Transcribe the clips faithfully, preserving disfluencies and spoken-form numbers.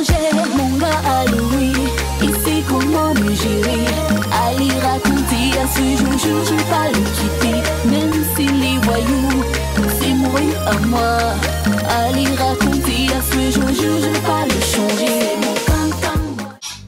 changer, mon gars à Louis. Ici comment me gérer? Allez raconter à ce jour, je vais pas le quitter. Même si les voyous, c'est mon rue à moi. Allez raconter à ce jour, je vais pas le changer. Mon cancan.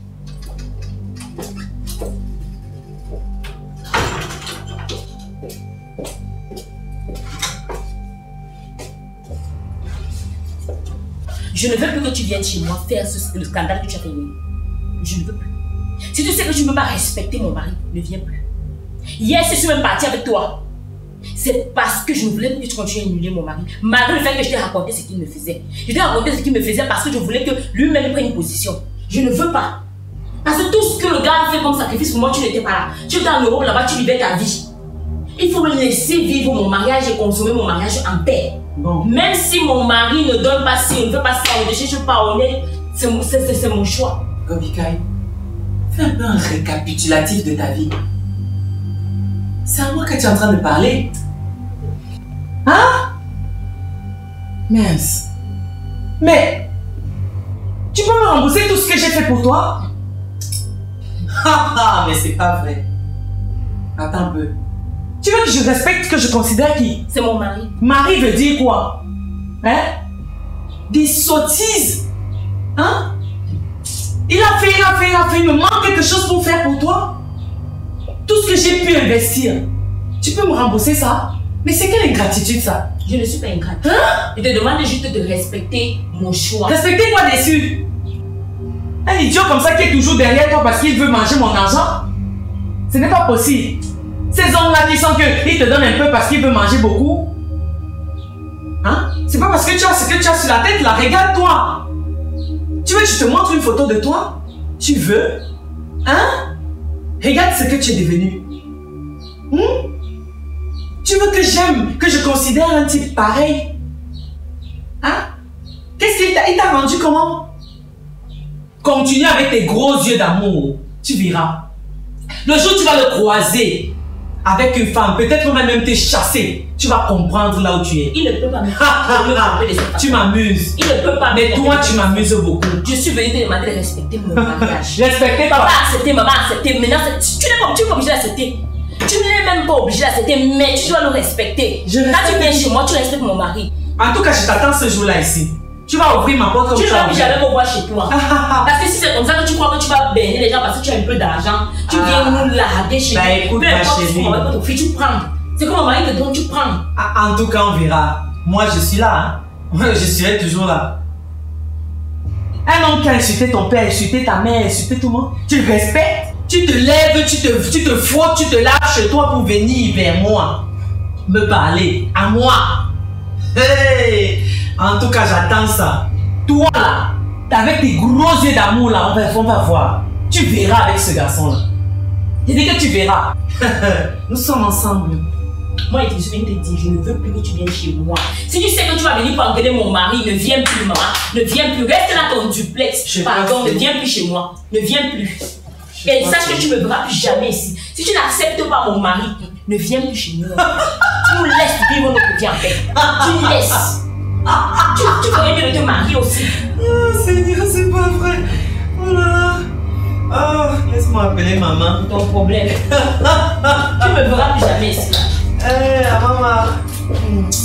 Je ne veux plus que tu viennes chez moi faire ce, le scandale que tu as fait. Je ne veux plus. Si tu sais que tu ne peux pas respecter mon mari, ne viens plus. Hier, je suis même partie avec toi. C'est parce que je ne voulais plus que tu continues à émuler mon mari. Malgré le fait que je t'ai raconté ce qu'il me faisait. Je t'ai raconté ce qu'il me faisait parce que je voulais que lui-même prenne une position. Je ne veux pas. Parce que tout ce que le gars a fait comme sacrifice pour moi, tu n'étais pas là. Tu étais en Europe là-bas, tu vivais ta vie. Il faut me laisser vivre mon mariage et consommer mon mariage en paix. Bon. Même si mon mari ne donne pas si, ne veut pas ça, ne cherche pas honnête, c'est mon, mon choix. Gobikaï, fais un peu un récapitulatif de ta vie. C'est à moi que tu es en train de parler. Hein? Mince. Mais, tu peux me rembourser tout ce que j'ai fait pour toi? Haha, mais c'est pas vrai. Attends un peu. Tu veux que je respecte ce que je considère qui? C'est mon mari. Mari veut dire quoi? Hein? Des sottises? Hein? Il a fait, il a fait, il a fait, il me manque quelque chose pour faire pour toi? Tout ce que j'ai pu investir, tu peux me rembourser ça? Mais c'est quelle ingratitude ça? Je ne suis pas ingrate. Hein? Je te demande juste de respecter mon choix. Respecter quoi dessus? Un idiot comme ça qui est toujours derrière toi parce qu'il veut manger mon argent? Ce n'est pas possible. Ces hommes-là qui sont que ils te donnent un peu parce qu'ils veulent manger beaucoup. Hein? C'est pas parce que tu as ce que tu as sur la tête là, regarde-toi. Tu veux que je te montre une photo de toi? Tu veux? Hein? Regarde ce que tu es devenu. Hum? Tu veux que j'aime, que je considère un type pareil? Hein? Qu'est-ce qu'il t'a, il t'a rendu comment? Continue avec tes gros yeux d'amour. Tu verras. Le jour où tu vas le croiser avec une femme, peut-être même te chasser, tu vas comprendre là où tu es. Il ne peut pas me Tu m'amuses. Il ne peut pas. Mais toi, tu m'amuses beaucoup. Je suis venue te demander de respecter mon mariage. Respecter Papa a accepté, maman a accepté. Maintenant, tu n'es pas, pas obligé d'accepter. Tu n'es même pas obligé d'accepter, mais tu dois le respecter. Je Quand tu viens chez moi, tu respectes mon mari. En tout cas, je t'attends ce jour-là ici. Tu vas ouvrir ma porte comme tu tu vas plus jamais me voir chez toi. Parce que si c'est comme ça que tu crois que tu vas baigner les gens parce que tu as un peu d'argent, tu viens ah. nous larguer chez bah, nous. Écoute, peu importe ce qu'on va faire, tu prends. C'est comme mon mari te donne, tu prends. Ah, en tout cas, on verra. Moi, je suis là. Hein. Je serai toujours là. Un homme qui a insulté ton père, insulté ta mère, insulté tout le monde, tu le respectes. Tu te lèves, tu te, tu te frottes, tu te laves chez toi pour venir vers moi. Me parler. À moi. Hey! En tout cas, j'attends ça. Toi là, avec tes gros yeux d'amour là, on va, on va voir. Tu verras avec ce garçon là. Je dis que tu verras. Nous sommes ensemble. Moi, je viens te dire, je ne veux plus que tu viennes chez moi. Si tu sais que tu vas venir pour engueuler mon mari, ne viens plus, maman. Ne viens plus. Reste là ton duplex. Je Pardon, ne viens plus chez moi. Ne viens plus. Je Et sache que tu ne me verras plus jamais ici. Si tu n'acceptes pas mon mari, ne viens plus chez nous. Tu nous laisses vivre nos petits en paix. Tu nous laisses. Tu, tu ferais mieux de te marier aussi. Oh Seigneur, c'est pas vrai. Oh là là. Oh, laisse-moi appeler maman. Ton problème. Tu me verras plus jamais ici. Eh, hey, maman.